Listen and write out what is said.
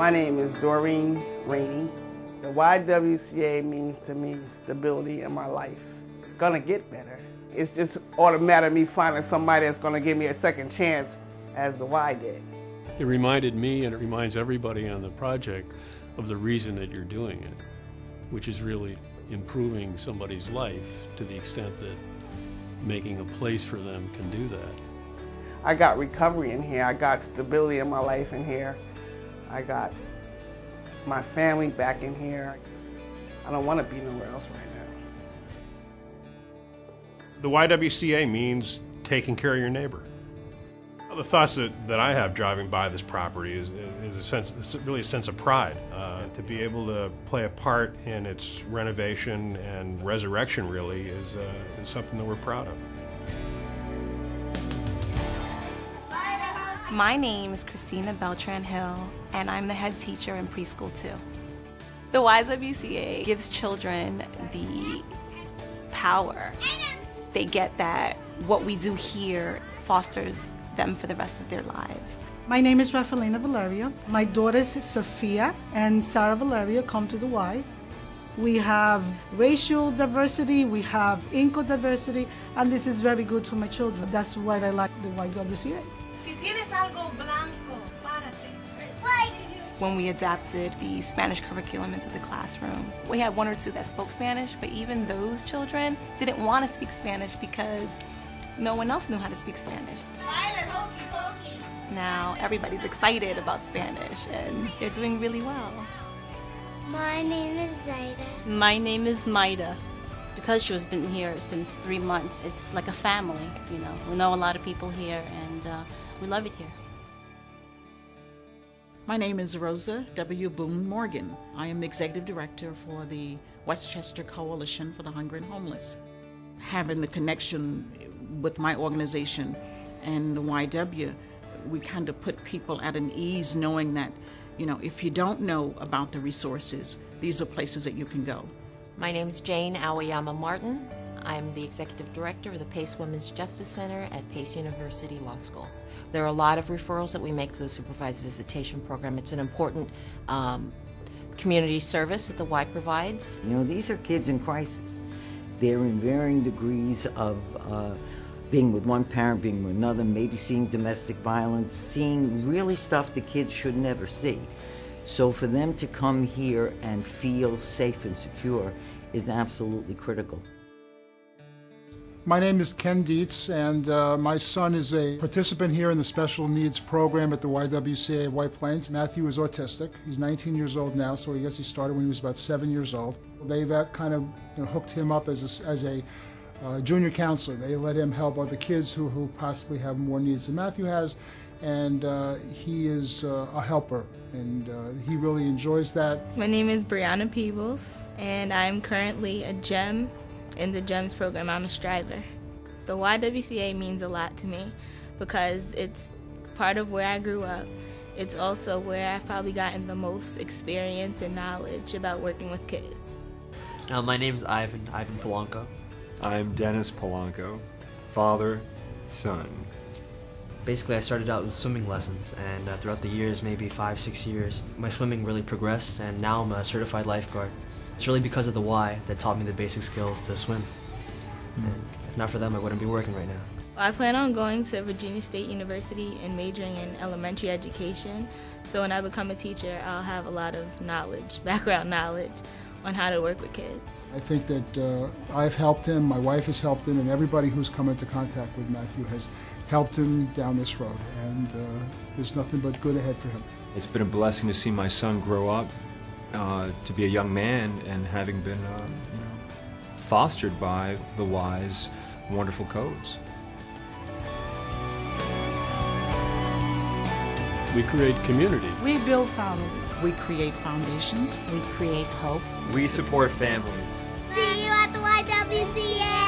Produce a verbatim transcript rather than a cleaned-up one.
My name is Doreen Rainey. The Y W C A means to me stability in my life. It's gonna get better. It's just automatic me finding somebody that's gonna give me a second chance as the Y did. It reminded me, and it reminds everybody on the project, of the reason that you're doing it, which is really improving somebody's life to the extent that making a place for them can do that. I got recovery in here. I got stability in my life in here. I got my family back in here. I don't want to be nowhere else right now. The Y W C A means taking care of your neighbor. The thoughts that, that I have driving by this property is, is a sense, it's really a sense of pride. Uh, to be able to play a part in its renovation and resurrection really is, uh, is something that we're proud of. My name is Christina Beltran-Hill, and I'm the head teacher in preschool two. The Y W C A gives children the power. They get that what we do here fosters them for the rest of their lives. My name is Rafaelina Valeria. My daughters Sophia and Sarah Valeria come to the Y. We have racial diversity, we have income diversity, and this is very good for my children. That's why I like the Y W C A. When we adapted the Spanish curriculum into the classroom, we had one or two that spoke Spanish, but even those children didn't want to speak Spanish because no one else knew how to speak Spanish. Now everybody's excited about Spanish and they're doing really well. My name is Zaida. My name is Maida. Because she has been here since three months, it's like a family, you know. We know a lot of people here and uh, we love it here. My name is Rosa W. Boone Morgan. I am the Executive Director for the Westchester Coalition for the Hungry and Homeless. Having the connection with my organization and the Y W, we kind of put people at an ease knowing that, you know, if you don't know about the resources, these are places that you can go. My name is Jane Aoyama Martin. I'm the Executive Director of the Pace Women's Justice Center at Pace University Law School. There are a lot of referrals that we make to the Supervised Visitation Program. It's an important um, community service that the Y provides. You know, these are kids in crisis. They're in varying degrees of uh, being with one parent, being with another, maybe seeing domestic violence, seeing really stuff the kids should never see. So for them to come here and feel safe and secure is absolutely critical. My name is Ken Dietz, and uh, my son is a participant here in the special needs program at the Y W C A White Plains. Matthew is autistic. He's nineteen years old now, so I guess he started when he was about seven years old. They've uh, kind of you know, hooked him up as a, as a uh, junior counselor. They let him help other kids who, who possibly have more needs than Matthew has, and uh, he is uh, a helper, and uh, he really enjoys that. My name is Brianna Peebles, and I'm currently a GEM. In the GEMS program, I'm a striver. The Y W C A means a lot to me because it's part of where I grew up. It's also where I've probably gotten the most experience and knowledge about working with kids. Uh, my name's Ivan, Ivan Polanco. I'm Dennis Polanco, father, son. Basically, I started out with swimming lessons, and uh, throughout the years, maybe five, six years, my swimming really progressed, and now I'm a certified lifeguard. It's really because of the Y that taught me the basic skills to swim. Mm. And if not for them, I wouldn't be working right now. I plan on going to Virginia State University and majoring in elementary education. So when I become a teacher, I'll have a lot of knowledge, background knowledge, on how to work with kids. I think that uh, I've helped him, my wife has helped him, and everybody who's come into contact with Matthew has helped him down this road. And uh, there's nothing but good ahead for him. It's been a blessing to see my son grow up. Uh, to be a young man and having been uh, you know, fostered by the Y's wonderful codes. We create community. We build families. We create foundations. We create hope. We support families. See you at the Y W C A!